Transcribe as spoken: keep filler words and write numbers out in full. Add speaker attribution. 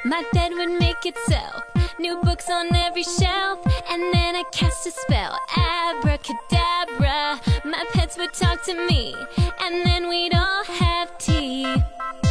Speaker 1: My bed would make itself, new books on every shelf, and then I cast a spell, abracadabra. My pets would talk to me, and then we'd all have tea.